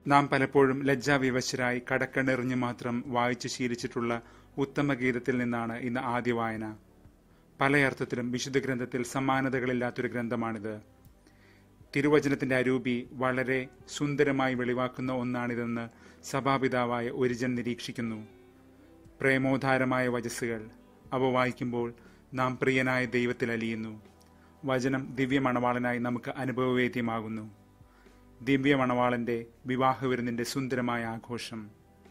നാം പലപ്പോഴും ലജ്ജാവിവശരായി കടക്കണ്ണെറിഞ്ഞ് മാത്രം വായിച്ചു ശീലിച്ചിട്ടുള്ള ഉത്തമഗീതത്തിൽ നിന്നാണ് ഇന്ന് ആദ്യ വായന. പലയർത്ഥത്തിലും വിശുദ്ധ ഗ്രന്ഥത്തിൽ സമാനതകളില്ലാത്തൊരു ഗ്രന്ഥമാണിത്. തിരുവചനത്തിന്റെ അരൂപി വളരെ സുന്ദരമായി വെളിവാക്കുന്ന ഒന്നാണിതെന്ന് സഭാപിതാവായ ഒരിജൻ നിരീക്ഷിക്കുന്നു. പ്രേമോധാരമായ വചസ്സുകൾ, അവ വായിക്കുമ്പോൾ നാം പ്രിയനായ ദൈവത്തിൽ അലിയുന്നു. വചനം ദിവ്യമണവാളനായി നമുക്ക് അനുഭവവേദ്യമാകുന്നു. ദിവ്യമണവാളന്റെ വിവാഹവിരുന്നിന്റെ സുന്ദരമായ ആഘോഷം,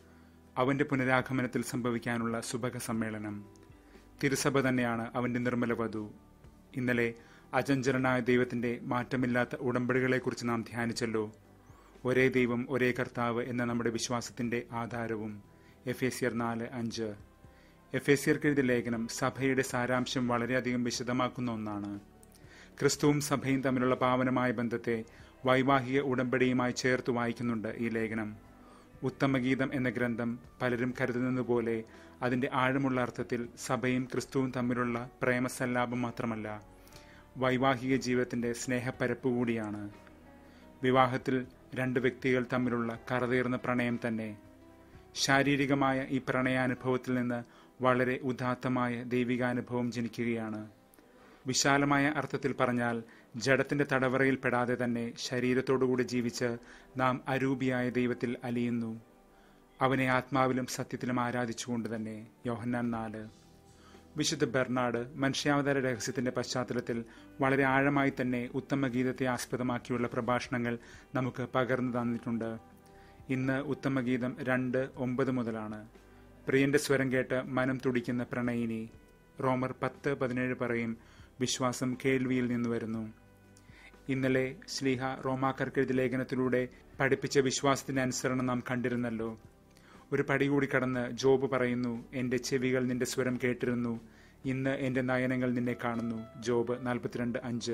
അവന്റെ പുനരാഗമനത്തിൽ സംഭവിക്കാനുള്ള സുഭഗ സമ്മേളനം. തിരുസഭ തന്നെയാണ് അവന്റെ നിർമ്മല വധു. ഇന്നലെ അചഞ്ചലനായ ദൈവത്തിന്റെ മാറ്റമില്ലാത്ത ഉടമ്പടികളെക്കുറിച്ച് നാം ധ്യാനിച്ചല്ലോ. ഒരേ ദൈവം ഒരേ കർത്താവ് എന്ന നമ്മുടെ വിശ്വാസത്തിന്റെ ആധാരവും. എഫേസ്യർ 4:5. എഫേസ്യർക്കെഴുതിയ ലേഖനം സഭയുടെ സാരാംശം വളരെയധികം വിശദമാക്കുന്ന ഒന്നാണ്. ക്രിസ്തുവും സഭയും തമ്മിലുള്ള പാവനമായ ബന്ധത്തെ വൈവാഹിക ഉടമ്പടിയുമായി ചേർത്ത് വായിക്കുന്നുണ്ട് ഈ ലേഖനം. ഉത്തമഗീതം എന്ന ഗ്രന്ഥം പലരും കരുതുന്നതുപോലെ അതിന്റെ ആഴമുള്ള അർത്ഥത്തിൽ സഭയും ക്രിസ്തുവും തമ്മിലുള്ള പ്രേമസല്ലാപം മാത്രമല്ല, വൈവാഹിക ജീവിതത്തിന്റെ സ്നേഹപ്പരപ്പ് കൂടിയാണ്. വിവാഹത്തിൽ രണ്ട് വ്യക്തികൾ തമ്മിലുള്ള കറതീർന്ന പ്രണയം തന്നെ. ശാരീരികമായ ഈ പ്രണയാനുഭവത്തിൽ നിന്ന് വളരെ ഉദാത്തമായ ദൈവികാനുഭവം ജനിക്കുകയാണ്. വിശാലമായ അർത്ഥത്തിൽ പറഞ്ഞാൽ ജഡത്തിന്റെ തടവറയിൽ പെടാതെ തന്നെ ശരീരത്തോടുകൂടി ജീവിച്ച് നാം അരൂപിയായ ദൈവത്തിൽ അലിയുന്നു. അവനെ ആത്മാവിലും സത്യത്തിലും ആരാധിച്ചുകൊണ്ട് തന്നെ. യോഹന്നാൻ 4. വിശുദ്ധ ബെർണാഡ് മനുഷ്യാവതാര രഹസ്യത്തിന്റെ പശ്ചാത്തലത്തിൽ വളരെ ആഴമായി തന്നെ ഉത്തമഗീതത്തെ ആസ്പദമാക്കിയുള്ള പ്രഭാഷണങ്ങൾ നമുക്ക് പകർന്നു തന്നിട്ടുണ്ട്. ഇന്ന് ഉത്തമഗീതം 2:9 മുതലാണ്. പ്രിയന്റെ സ്വരം കേട്ട് മനം തുടിക്കുന്ന പ്രണയിനി. റോമർ 10:17 പറയും, വിശ്വാസം കേൾവിയിൽ നിന്ന് വരുന്നു. ഇന്നലെ ശ്ലീഹ റോമാക്കാർക്കെഴുതിയ ലേഖനത്തിലൂടെ പഠിപ്പിച്ച വിശ്വാസത്തിന്റെ അനുസരണം നാം കണ്ടിരുന്നല്ലോ. ഒരു പടി കൂടി കടന്ന് ജോബ് പറയുന്നു, എന്റെ ചെവികൾ നിന്റെ സ്വരം കേട്ടിരുന്നു, ഇന്ന് എന്റെ നയനങ്ങൾ നിന്നെ കാണുന്നു. ജോബ് 42:5.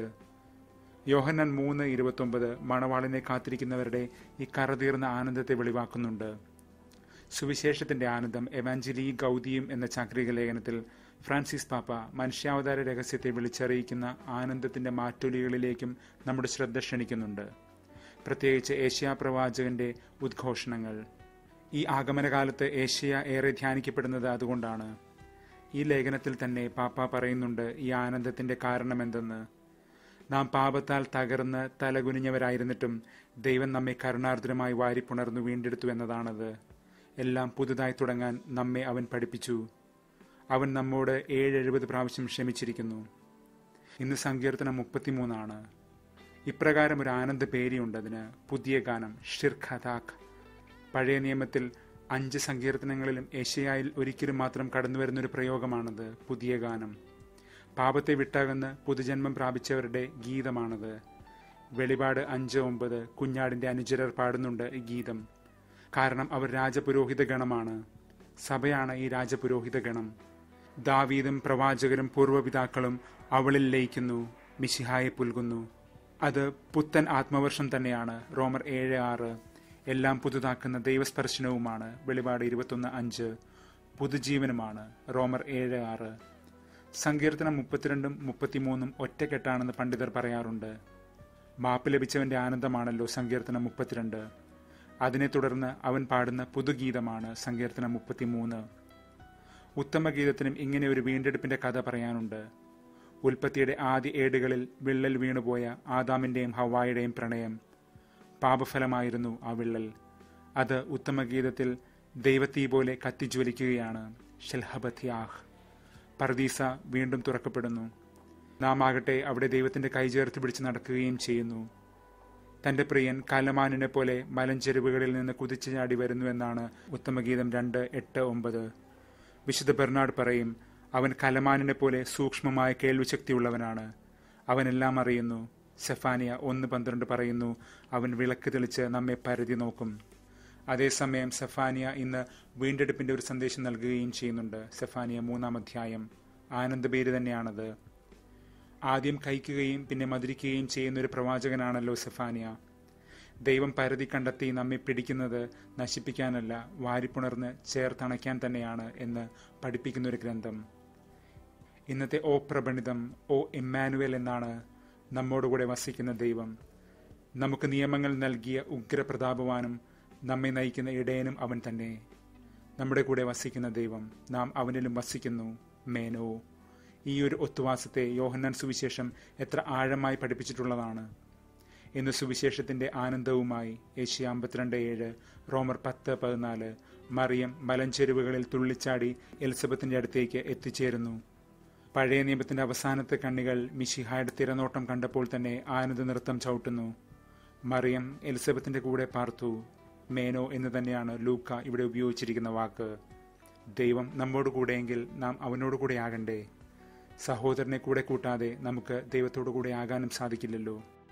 യോഹന്നാൻ 3:29 മണവാളിനെ കാത്തിരിക്കുന്നവരുടെ ഈ കറതീർന്ന ആനന്ദത്തെ വെളിവാക്കുന്നുണ്ട്. സുവിശേഷത്തിന്റെ ആനന്ദം എവാഞ്ചലി ഗൗദിയും എന്ന ചാക്രിക ലേഖനത്തിൽ ഫ്രാൻസിസ് പാപ്പ മനുഷ്യാവതാര രഹസ്യത്തെ വിളിച്ചറിയിക്കുന്ന ആനന്ദത്തിന്റെ മാറ്റൊലികളിലേക്കും നമ്മുടെ ശ്രദ്ധ ക്ഷണിക്കുന്നുണ്ട്. പ്രത്യേകിച്ച് ഏഷ്യാ പ്രവാചകന്റെ ഉദ്ഘോഷണങ്ങൾ. ഈ ആഗമനകാലത്ത് ഏഷ്യ ഏറെ ധ്യാനിക്കപ്പെടുന്നത് അതുകൊണ്ടാണ്. ഈ ലേഖനത്തിൽ തന്നെ പാപ്പ പറയുന്നുണ്ട് ഈ ആനന്ദത്തിന്റെ കാരണമെന്തെന്ന്. നാം പാപത്താൽ തകർന്ന് തലകുനിഞ്ഞവരായിരുന്നിട്ടും ദൈവം നമ്മെ കരുണാർദ്രമായി വാരിപ്പുണർന്നു വീണ്ടെടുത്തു എന്നതാണത്. എല്ലാം പുതുതായി തുടങ്ങാൻ നമ്മെ അവൻ പഠിപ്പിച്ചു. അവൻ നമ്മോട് 770 പ്രാവശ്യം ക്ഷമിച്ചിരിക്കുന്നു. ഇന്ന് സങ്കീർത്തനം 33. ഇപ്രകാരം ഒരു ആനന്ദ പേരിയുണ്ടതിന്, പുതിയ ഗാനം, ഷിർ ഖദാഖ്. പഴയ നിയമത്തിൽ 5 സങ്കീർത്തനങ്ങളിലും ഏഷ്യായിൽ ഒരിക്കലും മാത്രം കടന്നുവരുന്നൊരു പ്രയോഗമാണത്, പുതിയ ഗാനം. പാപത്തെ വിട്ടകന്ന് പുതുജന്മം പ്രാപിച്ചവരുടെ ഗീതമാണത്. വെളിപാട് 5:9 കുഞ്ഞാടിന്റെ അനുചരർ പാടുന്നുണ്ട് ഈ ഗീതം. കാരണം അവർ രാജപുരോഹിത ഗണമാണ്. സഭയാണ് ഈ രാജപുരോഹിത ഗണം. ദാവീദും പ്രവാചകരും പൂർവ്വപിതാക്കളും അവളിൽ ലയിക്കുന്നു, മിശിഹായെ പുൽകുന്നു. അത് പുത്തൻ ആത്മവർഷം തന്നെയാണ്. റോമർ 7:6. എല്ലാം പുതുതാക്കുന്ന ദൈവസ്പർശനവുമാണ്. വെളിപാട് 21:5. പുതുജീവനുമാണ്. റോമർ 7:6. സങ്കീർത്തനം 32ഉം 33ഉം ഒറ്റക്കെട്ടാണെന്ന് പണ്ഡിതർ പറയാറുണ്ട്. മാപ്പ് ലഭിച്ചവന്റെ ആനന്ദമാണല്ലോ സങ്കീർത്തനം 32. അതിനെ തുടർന്ന് അവൻ പാടുന്ന പുതുഗീതമാണ് സങ്കീർത്തനം 33. ഉത്തമഗീതത്തിനും ഇങ്ങനെ ഒരു വീണ്ടെടുപ്പിന്റെ കഥ പറയാനുണ്ട്. ഉൽപ്പത്തിയുടെ ആദ്യ ഏടുകളിൽ വിള്ളൽ വീണുപോയ ആദാമിന്റെയും ഹവ്വായുടെയും പ്രണയം. പാപഫലമായിരുന്നു ആ വിള്ളൽ. അത് ഉത്തമഗീതത്തിൽ ദൈവത്തീ പോലെ കത്തിജ്വലിക്കുകയാണ്. ഷെൽഹബത്യാഹ്. പർദീസ വീണ്ടും തുറക്കപ്പെടുന്നു. നാം ആകട്ടെ അവിടെ ദൈവത്തിന്റെ കൈ ചേർത്ത് പിടിച്ച് നടക്കുകയും ചെയ്യുന്നു. തന്റെ പ്രിയൻ കലമാനിനെ പോലെ മലഞ്ചെരുവുകളിൽ നിന്ന് കുതിച്ചു ചാടി വരുന്നുവെന്നാണ് ഉത്തമഗീതം 2:8-9. വിശുദ്ധ ബെർണാഡ് പറയും, അവൻ കലമാനിനെ പോലെ സൂക്ഷ്മമായ കേൾവിശക്തിയുള്ളവനാണ്. അവനെല്ലാം അറിയുന്നു. സെഫാനിയ 1:12 പറയുന്നു, അവൻ വിളക്ക് തെളിച്ച് നമ്മെ പരതി നോക്കും. അതേസമയം സെഫാനിയ ഇന്ന് വീണ്ടെടുപ്പിന്റെ ഒരു സന്ദേശം നൽകുകയും ചെയ്യുന്നുണ്ട്. സെഫാനിയ 3-ാം അധ്യായം. ആനന്ദപേര് തന്നെയാണത്. ആദ്യം കഴിക്കുകയും പിന്നെ മധുരിക്കുകയും ചെയ്യുന്ന ഒരു പ്രവാചകനാണല്ലോ സെഫാനിയ. ദൈവം പരതി കണ്ടെത്തി നമ്മെ പിടിക്കുന്നത് നശിപ്പിക്കാനല്ല, വാരിപ്പുണർന്ന് ചേർത്തണയ്ക്കാൻ തന്നെയാണ് എന്ന് പഠിപ്പിക്കുന്നൊരു ഗ്രന്ഥം. ഇന്നത്തെ ഓ പ്രപണിതം, ഓ ഇമ്മാനുവേൽ എന്നാണ് നമ്മോടുകൂടെ വസിക്കുന്ന ദൈവം. നമുക്ക് നിയമങ്ങൾ നൽകിയ ഉഗ്രപ്രതാപവാനും നമ്മെ നയിക്കുന്ന ഇടയനും അവൻ തന്നെ. നമ്മുടെ കൂടെ വസിക്കുന്ന ദൈവം, നാം അവനിലും വസിക്കുന്നു. മേനോ. ഈ ഒരു ഒത്തുവാസത്തെ യോഹന്നാൻ സുവിശേഷം എത്ര ആഴമായി പഠിപ്പിച്ചിട്ടുള്ളതാണ്. ഇന്ന് സുവിശേഷത്തിന്റെ ആനന്ദവുമായി ഏഷ്യ 52:7, റോമർ 10:14, മറിയം മലഞ്ചെരുവുകളിൽ തുള്ളിച്ചാടി എലിസബത്തിന്റെ അടുത്തേക്ക് എത്തിച്ചേരുന്നു. പഴയ നിയമത്തിന്റെ അവസാനത്തെ കണ്ണികൾ മിശിഹായുടെ തിരനോട്ടം കണ്ടപ്പോൾ തന്നെ ആനന്ദ നൃത്തം ചവിട്ടുന്നു. മറിയം എലിസബത്തിന്റെ കൂടെ പാർത്തു. മേനോ എന്ന് തന്നെയാണ് ലൂക്ക ഇവിടെ ഉപയോഗിച്ചിരിക്കുന്ന വാക്ക്. ദൈവം നമ്മോട് കൂടെയെങ്കിൽ നാം അവനോട് കൂടെ ആകണ്ടേ? സഹോദരനെ കൂടെ കൂട്ടാതെ നമുക്ക് ദൈവത്തോടു കൂടെ ആകാനും സാധിക്കില്ലല്ലോ.